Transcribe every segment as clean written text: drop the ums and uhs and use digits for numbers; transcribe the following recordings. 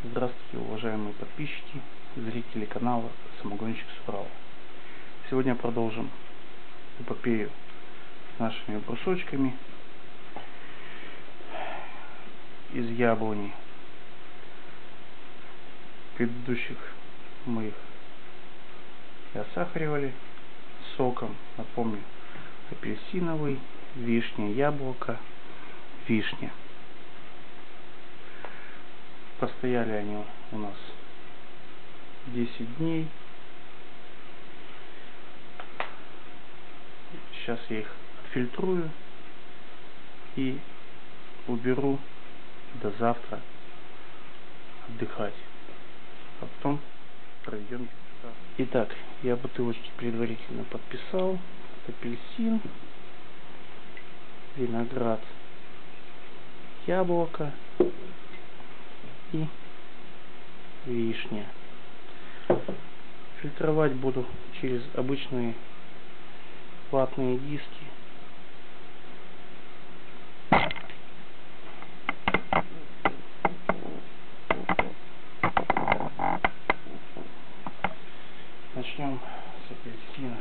Здравствуйте, уважаемые подписчики, зрители канала Самогонщик с Урала. Сегодня продолжим эпопею с нашими брусочками из яблони. Предыдущих мы их и осахаривали соком, напомню, апельсиновый, вишня, яблоко, вишня. Постояли они у нас 10 дней. Сейчас я их отфильтрую и уберу до завтра отдыхать. А потом проведем дегустацию. Итак, я бутылочки предварительно подписал. Апельсин, виноград, яблоко и вишня. Фильтровать буду через обычные ватные диски. Начнем с апельсина.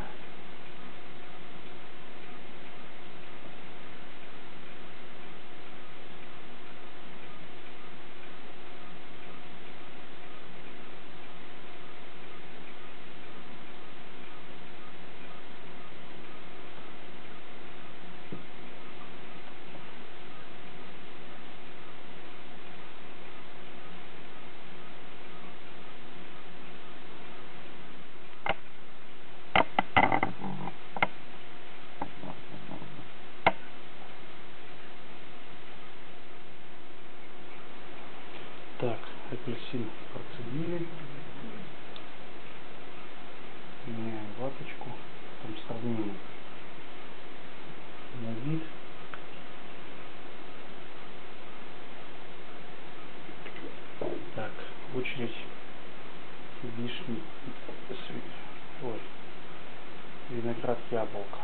Так, апельсин процедили. Меняем ваточку. Там сравним на вид. Так, очередь вишни, ой, виноград, яблоко.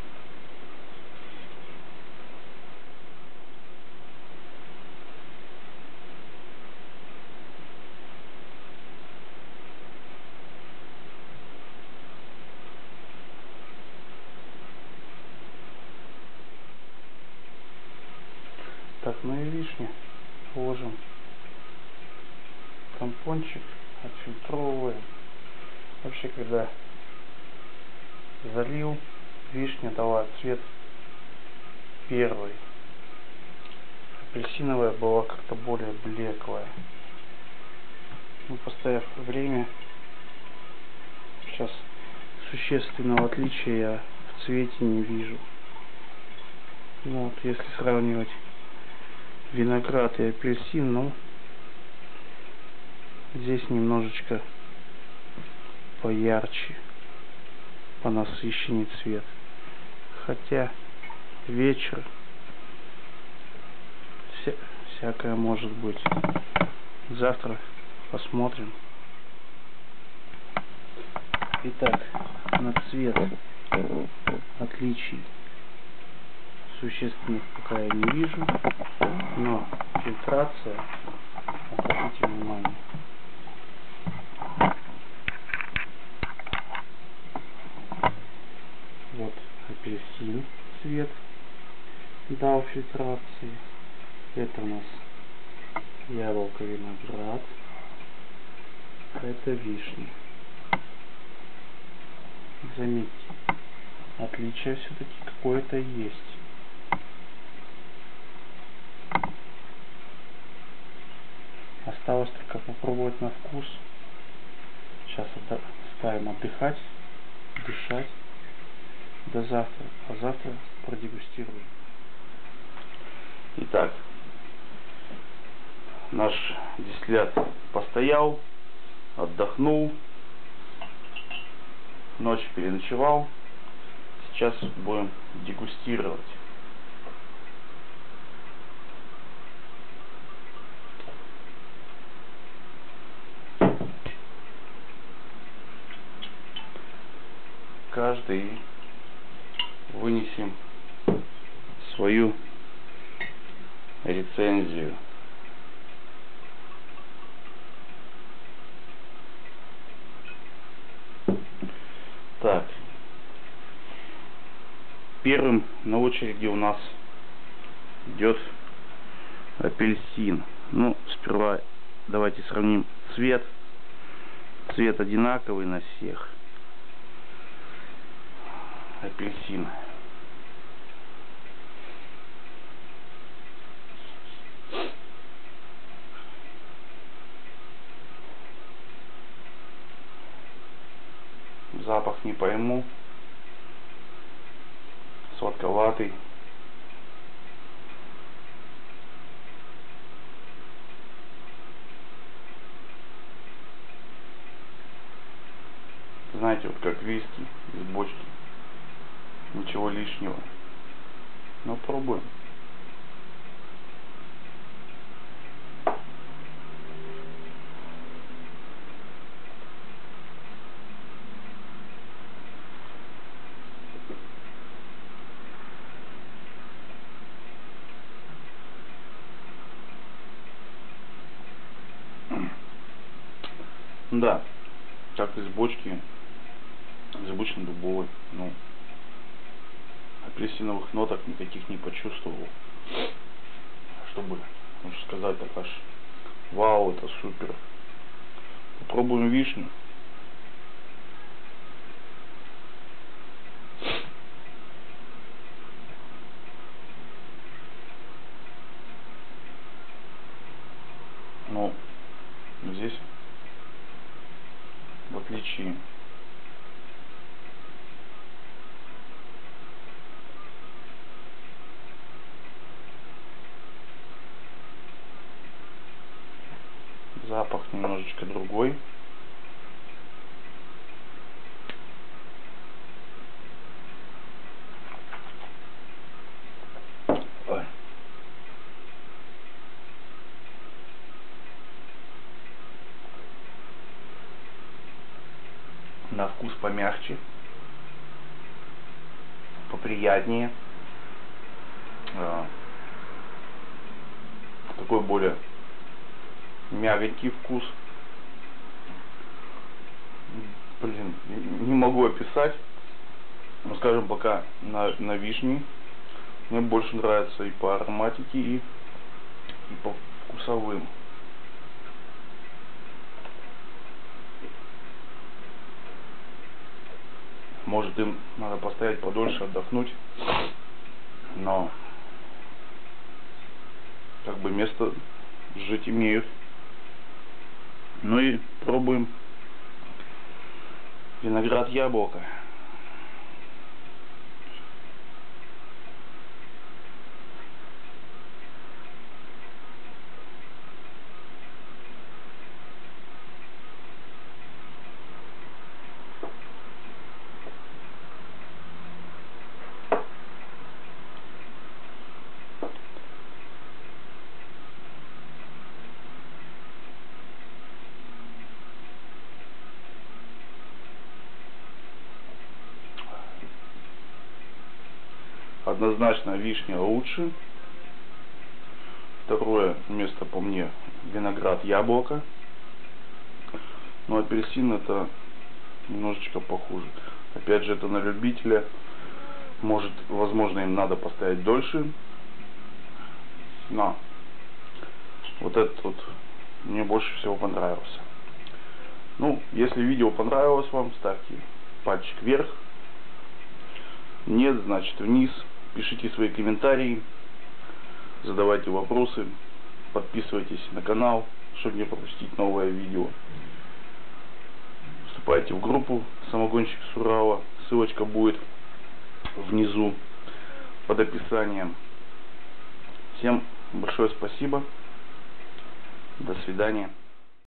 Так, ну и вишня ложим тампончик, отфильтровываем. Вообще, когда залил, вишня дала цвет первый. Апельсиновая была как-то более блеклая. Ну, поставив время, сейчас существенного отличия я в цвете не вижу. Ну, вот, если сравнивать виноград и апельсин, ну, здесь немножечко поярче, понасыщеннее цвет. Хотя вечер, всякое может быть. Завтра посмотрим. Итак, на цвет отличий существенных пока я не вижу, но фильтрация, обратите внимание, вот апельсин цвет дал фильтрации, это у нас яблоко, виноград, это вишня. Заметьте, отличие все-таки какое-то есть. Осталось только попробовать на вкус. Сейчас ставим отдыхать, дышать до завтра, а завтра продегустируем. Итак, наш дистиллят постоял, отдохнул, ночь переночевал. Сейчас будем дегустировать. Каждый вынесем свою рецензию. Первым на очереди у нас идет апельсин. Ну, сперва давайте сравним цвет. Цвет одинаковый на всех. Апельсин. Запах не пойму. Сладковатый. Знаете, вот как виски из бочки. Ничего лишнего. Но пробуем. Да, как из бочки, из обычно-дубовой. Ну, апельсиновых ноток никаких не почувствовал. Чтобы, можно сказать, так аж вау, это супер. Попробуем вишню. Ну, здесь, в отличие запах немножечко другой. Ой. На вкус помягче, поприятнее. Такой более мягенький вкус. Блин, не могу описать. Но скажем, пока на вишне мне больше нравится и по ароматике, и по вкусовым. Может, им надо постоять подольше, отдохнуть, но как бы место жить имеют. Ну и пробуем виноград яблоко. Однозначно вишня лучше. Второе место по мне виноград яблоко. Но апельсин это немножечко похуже. Опять же, это на любителя. Может, возможно, им надо поставить дольше. Но вот этот вот мне больше всего понравился. Ну, если видео понравилось вам, ставьте пальчик вверх. Нет, значит вниз. Пишите свои комментарии, задавайте вопросы, подписывайтесь на канал, чтобы не пропустить новое видео. Вступайте в группу «Самогонщик с Урала», ссылочка будет внизу под описанием. Всем большое спасибо, до свидания.